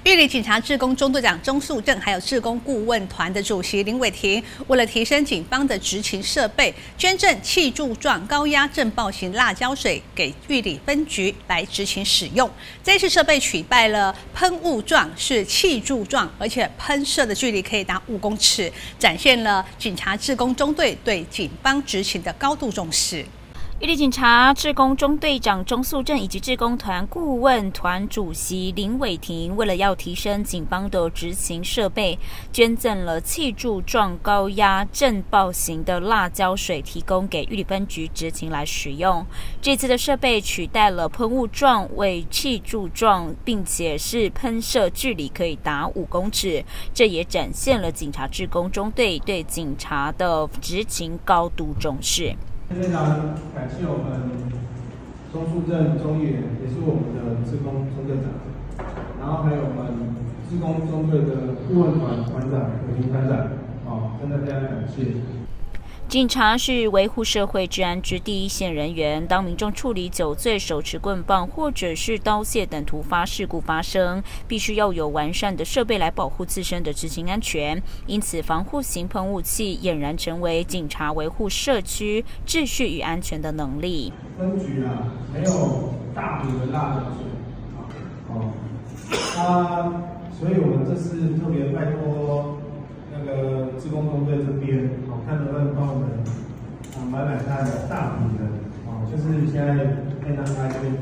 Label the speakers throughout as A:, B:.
A: 玉里警察志工中队长钟素正，还有志工顾问团的主席林伟霆，为了提升警方的执勤设备，捐赠气柱状高压震爆型辣椒水给玉里分局来执勤使用。这次设备取代了喷雾状，是气柱状，而且喷射的距离可以达5公尺，展现了警察志工中队对警方执勤的高度重视。
B: 玉里警察志工中队长钟素正以及志工团顾问团主席林伟霆，为了要提升警方的执勤设备，捐赠了气柱状高压震爆型的辣椒水，提供给玉里分局执勤来使用。这次的设备取代了喷雾状为气柱状，并且是喷射距离可以达5公尺，这也展现了警察志工中队对警察的执勤高度重视。
C: 非常感谢我们钟素正钟议员，也是我们的志工中队长，然后还有我们志工中队的顾问团团长伟霆团长，真的非常感谢。
B: 警察是维护社会治安之第一线人员，当民众处理酒醉、手持棍棒或者是刀械等突发事故发生，必须要有完善的设备来保护自身的执行安全。因此，防护型喷雾器俨然成为警察维护社区秩序与安全的能力。
C: 分局没有大瓶的辣椒水，所以我们这次特别拜托那个志工中队这边，看能不能帮我们买它的大瓶的，就是现在便当开推。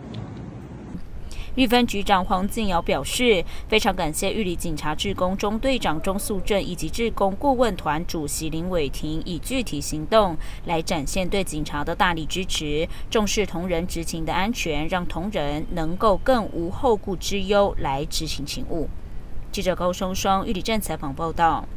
B: 玉分局长黄敬尧表示，非常感谢玉里警察志工中队长钟素正以及志工顾问团主席林伟霆以具体行动来展现对警察的大力支持，重视同仁执勤的安全，让同仁能够更无后顾之忧来执行勤务。记者高双双玉里镇采访报道。